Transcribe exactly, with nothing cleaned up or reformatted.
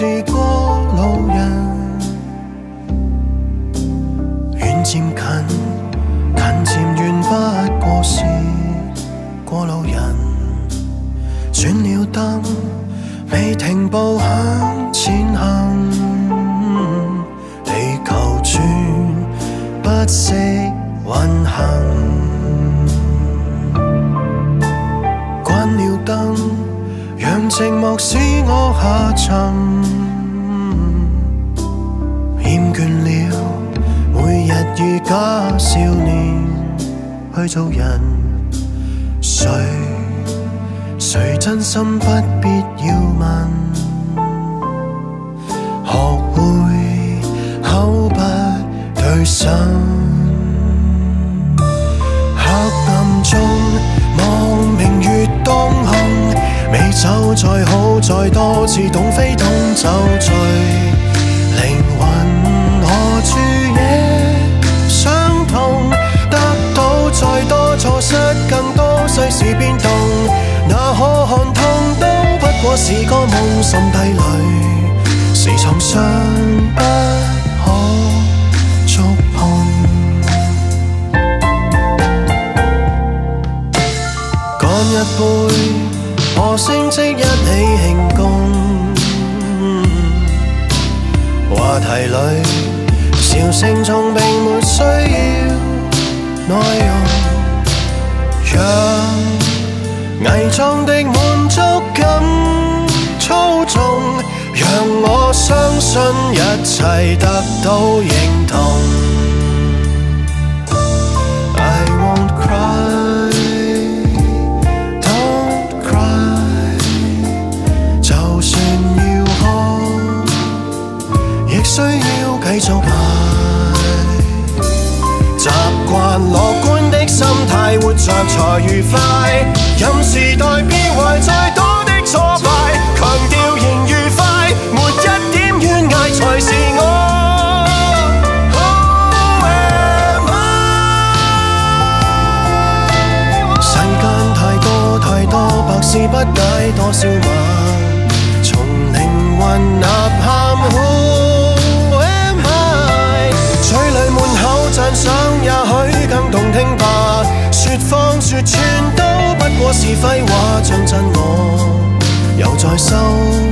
是過路人，遠漸近，近漸遠，不過是過路人。轉了燈，未停步向前行，地球轉不息運行。關了燈，讓寂寞使我下沉，厭倦了每日如假少年去做人。誰誰真心不必要問，學會口不對心。黑暗中望明月當空，美酒再好再多，似懂非懂酒醉。靈魂何處也相同，得到再多錯失更多，世事變動，那可看痛都不過是個夢，心底裏是創傷不可觸碰。乾一杯，和升職一起慶功，話題裏笑聲中並沒需要內容，讓偽裝的滿足感操縱，讓我相信一切得到認同。I won't cry, don't cry， 就算要哭，亦需要繼續捱。習慣樂觀的心態，活着才愉快。任時代變壞，再多的挫敗，強調仍愉快，沒一點懸崖才是我。Who am I？ 世間太多太多，百思不解多少晚，從靈魂吶喊。Who am I？ 嘴裏滿口讚賞，也許更動聽吧。說謊說穿都不過是廢話，將真我又再修。